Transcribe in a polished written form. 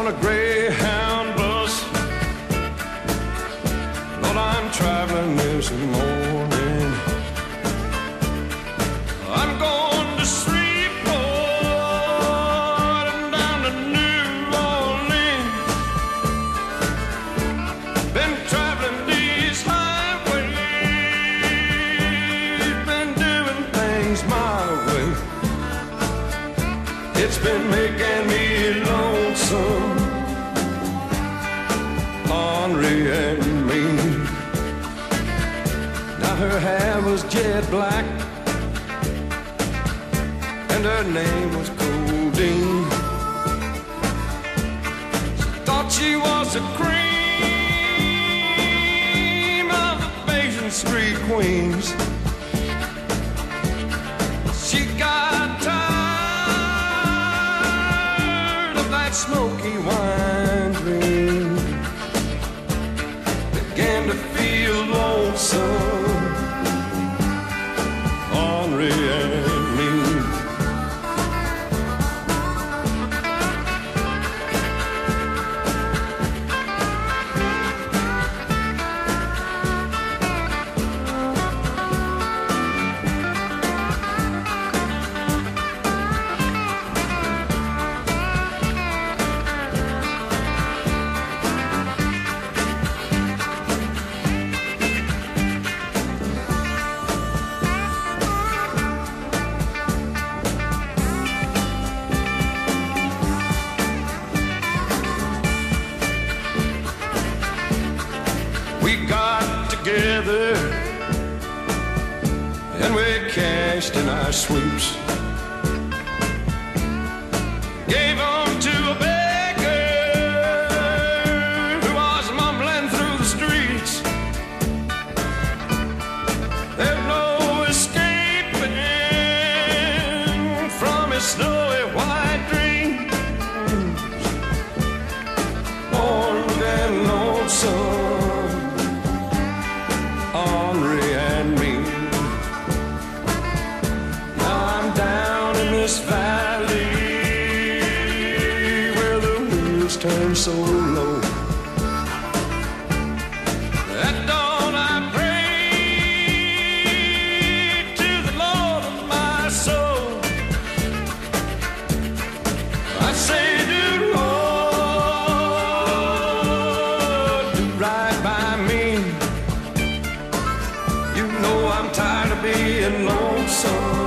a Greyhound bus. Lord, I'm traveling this morning. I'm going to Shreveport and down to New Orleans. Been traveling these highways, been doing things my way. It's been making me lonesome, ornery and mean. Now her hair was jet black and her name was Codeine. She thought she was the cream of the Basin Street queens. She got tired of that smoky wine dream, began to feel lonesome, ornery and mean. We got together and we cashed in our sweeps. Gave them to a beggar who was mumbling through the streets. There's no escaping from his snowy white dreams. Old and lonesome, ornery and mean. Now I'm down in this valley where the wheels turn so low. At dawn I pray to the Lord of my soul. I say, do Lord, do right by me. You know I'm tired of being lonesome.